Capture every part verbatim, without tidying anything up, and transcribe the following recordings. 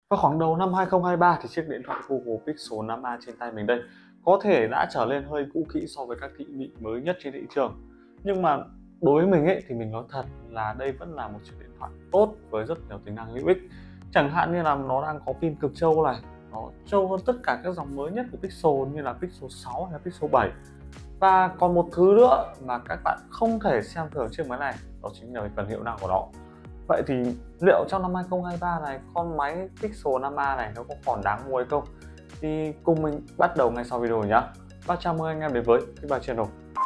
Vào khoảng đầu năm hai không hai ba thì chiếc điện thoại Google Pixel năm a trên tay mình đây có thể đã trở nên hơi cũ kỹ so với các thiết bị mới nhất trên thị trường. Nhưng mà đối với mình ấy thì mình nói thật là đây vẫn là một chiếc điện thoại tốt với rất nhiều tính năng hữu ích. Chẳng hạn như là nó đang có pin cực trâu này, nó trâu hơn tất cả các dòng mới nhất của Pixel như là Pixel sáu hay là Pixel bảy. Và còn một thứ nữa mà các bạn không thể xem thường chiếc máy này, đó chính là phần hiệu năng của nó. Vậy thì liệu trong năm hai không hai ba này con máy Pixel năm a này nó có còn đáng mua hay không? Thì cùng mình bắt đầu ngay sau video nhé. Và chào mừng anh em đến với Kích Channel.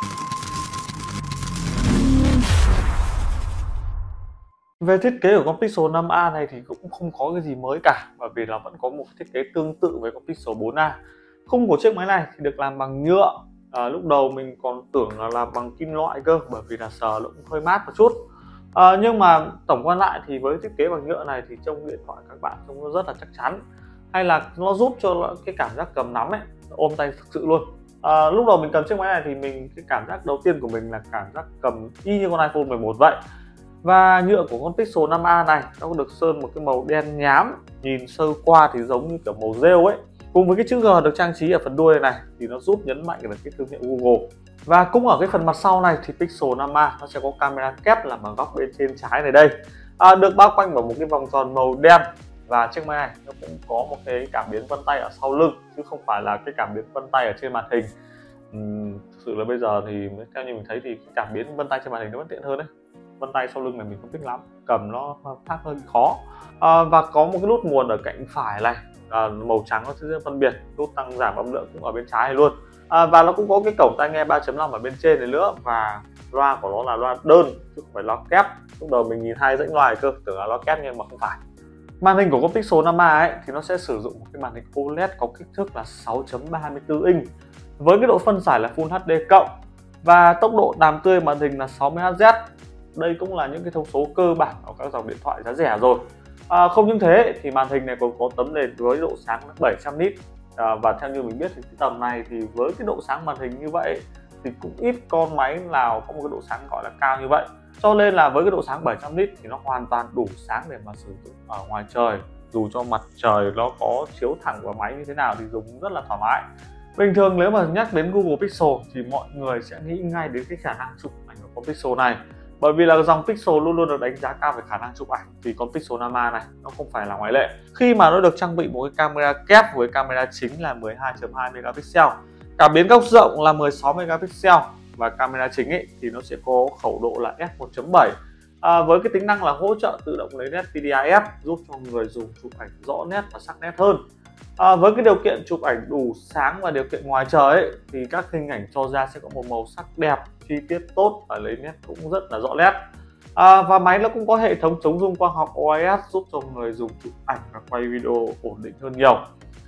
Về thiết kế của con Pixel năm a này thì cũng không có cái gì mới cả, bởi vì nó vẫn có một thiết kế tương tự với con Pixel bốn a. Khung của chiếc máy này thì được làm bằng nhựa. À, lúc đầu mình còn tưởng là làm bằng kim loại cơ, bởi vì là sờ nó cũng hơi mát một chút. À, nhưng mà tổng quan lại thì với thiết kế bằng nhựa này thì trông điện thoại các bạn trông nó rất là chắc chắn, hay là nó giúp cho cái cảm giác cầm nắm ấy ôm tay thực sự luôn. À, lúc đầu mình cầm chiếc máy này thì mình cái cảm giác đầu tiên của mình là cảm giác cầm y như con iPhone mười một vậy. Và nhựa của con Pixel năm a này nó được sơn một cái màu đen nhám, nhìn sơ qua thì giống như kiểu màu rêu ấy. Cùng với cái chữ G được trang trí ở phần đuôi này thì nó giúp nhấn mạnh được cái thương hiệu Google. Và cũng ở cái phần mặt sau này thì Pixel năm a nó sẽ có camera kép làm ở góc bên trên trái này đây, à, được bao quanh bởi một cái vòng tròn màu đen. Và chiếc máy này nó cũng có một cái cảm biến vân tay ở sau lưng chứ không phải là cái cảm biến vân tay ở trên màn hình. Uhm, thực sự là bây giờ thì theo như mình thấy thì cái cảm biến vân tay trên màn hình nó vẫn tiện hơn đấy. Vân tay sau lưng này mình không thích lắm, cầm nó thắt hơi khó. À, và có một cái nút nguồn ở cạnh phải này, à, màu trắng nó sẽ phân biệt. Nút tăng giảm âm lượng cũng ở bên trái này luôn. À, và nó cũng có cái cổng tai nghe ba chấm năm ở bên trên này nữa, và loa của nó là loa đơn chứ không phải loa kép. Lúc đầu mình nhìn hai rãnh loa cơ, tưởng là loa kép nhưng mà không phải. Màn hình của con Pixel năm a ấy thì nó sẽ sử dụng một cái màn hình ô lét có kích thước là sáu chấm ba mươi tư inch với cái độ phân giải là Full hát đê cộng, và tốc độ đàm tươi màn hình là sáu mươi héc giờ. Đây cũng là những cái thông số cơ bản của các dòng điện thoại giá rẻ rồi. À, không những thế thì màn hình này còn có tấm nền với độ sáng bảy trăm nit. À, và theo như mình biết thì cái tầm này thì với cái độ sáng màn hình như vậy thì cũng ít con máy nào có một cái độ sáng gọi là cao như vậy. Cho nên là với cái độ sáng bảy trăm nit thì nó hoàn toàn đủ sáng để mà sử dụng ở ngoài trời. Dù cho mặt trời nó có chiếu thẳng vào máy như thế nào thì dùng rất là thoải mái. Bình thường nếu mà nhắc đến Google Pixel thì mọi người sẽ nghĩ ngay đến cái khả năng chụp ảnh của con Pixel này. Bởi vì là dòng Pixel luôn luôn được đánh giá cao về khả năng chụp ảnh, thì con Pixel năm a này nó không phải là ngoại lệ. Khi mà nó được trang bị một cái camera kép với camera chính là mười hai chấm hai megapixel, cảm biến góc rộng là mười sáu megapixel, và camera chính ấy thì nó sẽ có khẩu độ là f một chấm bảy. À, với cái tính năng là hỗ trợ tự động lấy nét pê đê i ép, giúp cho người dùng chụp ảnh rõ nét và sắc nét hơn. À, với cái điều kiện chụp ảnh đủ sáng và điều kiện ngoài trời ấy, thì các hình ảnh cho ra sẽ có một màu sắc đẹp, chi tiết tốt và lấy nét cũng rất là rõ nét. À, và máy nó cũng có hệ thống chống rung quang học o i ét giúp cho người dùng chụp ảnh và quay video ổn định hơn nhiều.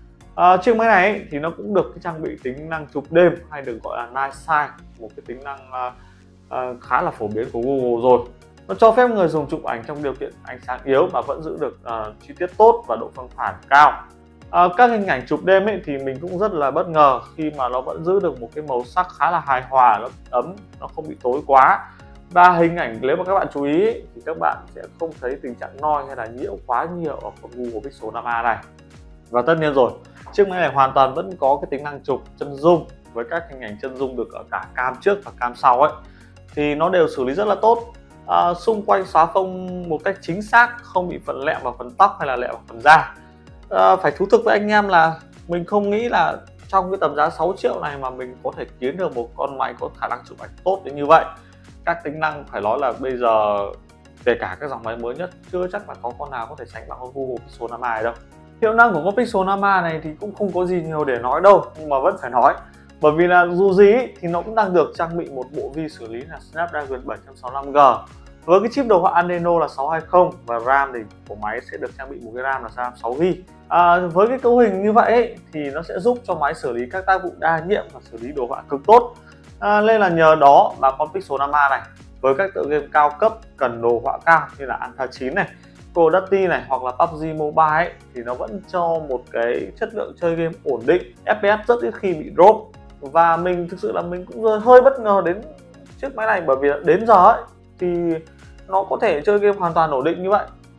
À, chiếc máy này ấy, thì nó cũng được trang bị tính năng chụp đêm, hay được gọi là Night Sight, một cái tính năng uh, uh, khá là phổ biến của Google rồi. Nó cho phép người dùng chụp ảnh trong điều kiện ánh sáng yếu mà vẫn giữ được uh, chi tiết tốt và độ phân phản cao. À, các hình ảnh chụp đêm ấy thì mình cũng rất là bất ngờ khi mà nó vẫn giữ được một cái màu sắc khá là hài hòa, nó ấm, nó không bị tối quá. Và hình ảnh nếu mà các bạn chú ý ấy, thì các bạn sẽ không thấy tình trạng noi hay là nhiễu quá nhiều ở con Google Pixel năm a này. Và tất nhiên rồi, chiếc máy này hoàn toàn vẫn có cái tính năng chụp chân zoom, với các hình ảnh chân zoom được ở cả cam trước và cam sau ấy thì nó đều xử lý rất là tốt. À, xung quanh xóa phông một cách chính xác, không bị phần lẹm vào phần tóc hay là lẹm vào phần da. À, phải thú thực với anh em là mình không nghĩ là trong cái tầm giá sáu triệu này mà mình có thể kiếm được một con máy có khả năng chụp ảnh tốt đến như vậy. Các tính năng phải nói là bây giờ kể cả các dòng máy mới nhất chưa chắc là có con nào có thể sánh bằng con Google Pixel năm a đâu. Hiệu năng của con Pixel năm a này thì cũng không có gì nhiều để nói đâu, nhưng mà vẫn phải nói, bởi vì là dù gì thì nó cũng đang được trang bị một bộ vi xử lý là Snapdragon bảy trăm sáu mươi lăm G với cái chip đồ họa Adreno là sáu trăm hai mươi, và RAM thì của máy sẽ được trang bị một cái RAM là RAM sáu gi ga bai. À, với cái cấu hình như vậy ấy, thì nó sẽ giúp cho máy xử lý các tác vụ đa nhiệm và xử lý đồ họa cực tốt. À, nên là nhờ đó mà con Pixel năm a này với các tựa game cao cấp cần đồ họa cao như là Alpha chín này, Call of Duty này hoặc là pê u bê giê Mobile ấy, thì nó vẫn cho một cái chất lượng chơi game ổn định, ép pê ét rất ít khi bị drop. Và mình thực sự là mình cũng hơi bất ngờ đến chiếc máy này, bởi vì đến giờ ấy thì nó có thể chơi game hoàn toàn ổn định như vậy.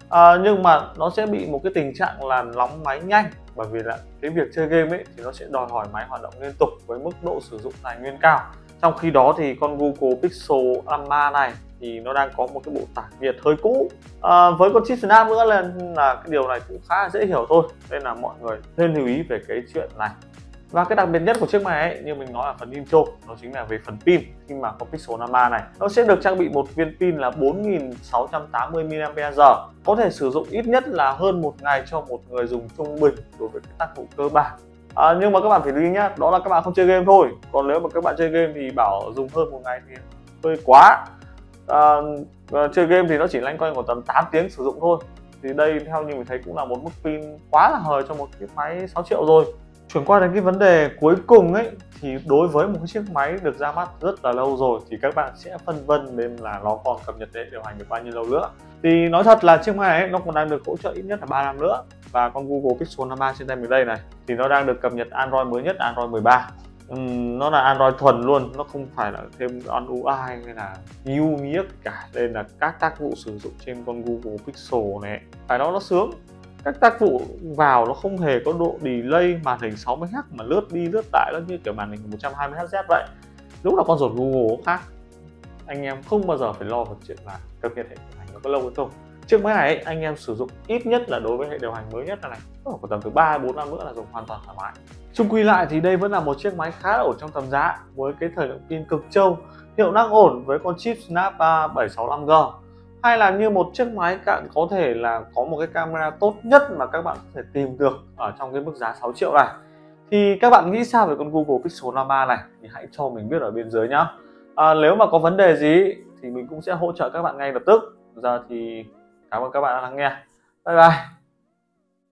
à, nhưng mà nó sẽ bị một cái tình trạng là nóng máy nhanh, bởi vì là cái việc chơi game ấy thì nó sẽ đòi hỏi máy hoạt động liên tục với mức độ sử dụng tài nguyên cao. Trong khi đó thì con Google Pixel năm a này thì nó đang có một cái bộ tản nhiệt hơi cũ. À, với con chip Snap nữa là, là cái điều này cũng khá là dễ hiểu thôi, nên là mọi người nên lưu ý về cái chuyện này. Và cái đặc biệt nhất của chiếc máy ấy, như mình nói ở phần intro, đó chính là về phần pin. Khi mà con Pixel năm a này nó sẽ được trang bị một viên pin là bốn nghìn sáu trăm tám mươi mi li am pe giờ, có thể sử dụng ít nhất là hơn một ngày cho một người dùng trung bình đối với cái tác vụ cơ bản. À, nhưng mà các bạn phải lưu ý nhé, đó là các bạn không chơi game thôi. Còn nếu mà các bạn chơi game thì bảo dùng hơn một ngày thì hơi quá. À, chơi game thì nó chỉ loanh quanh khoảng tầm tám tiếng sử dụng thôi. Thì đây theo như mình thấy cũng là một mức pin quá là hời cho một cái máy sáu triệu rồi. Chuyển qua đến cái vấn đề cuối cùng ấy, thì đối với một cái chiếc máy được ra mắt rất là lâu rồi thì các bạn sẽ phân vân đến là nó còn cập nhật hệ điều hành được bao nhiêu lâu nữa. Thì nói thật là chiếc máy ấy nó còn đang được hỗ trợ ít nhất là ba năm nữa. Và con Google Pixel năm a trên tay mình đây này thì nó đang được cập nhật Android mới nhất, Android mười ba. Uhm, nó là Android thuần luôn, nó không phải là thêm con u i hay là u i cả, nên là các tác vụ sử dụng trên con Google Pixel này phải nói nó sướng. Các tác vụ vào nó không hề có độ delay, màn hình sáu mươi héc mà lướt đi lướt lại nó như kiểu màn hình một trăm hai mươi héc dét vậy. Đúng là con ruột Google khác, anh em không bao giờ phải lo về chuyện là cập nhật hệ điều hành nó có lâu hay không. Chiếc máy này ấy, anh em sử dụng ít nhất là đối với hệ điều hành mới nhất này có tầm từ ba bốn năm nữa là dùng hoàn toàn thoải mái. Chung quy lại thì đây vẫn là một chiếc máy khá là ổn trong tầm giá, với cái thời lượng pin cực trâu, hiệu năng ổn với con chip Snap bảy sáu năm G, hay là như một chiếc máy cạn có thể là có một cái camera tốt nhất mà các bạn có thể tìm được ở trong cái mức giá sáu triệu này. Thì các bạn nghĩ sao về con Google Pixel năm a này thì hãy cho mình biết ở bên dưới nhá. À, nếu mà có vấn đề gì thì mình cũng sẽ hỗ trợ các bạn ngay lập tức. Giờ thì cảm ơn các bạn đã lắng nghe. Bye bye.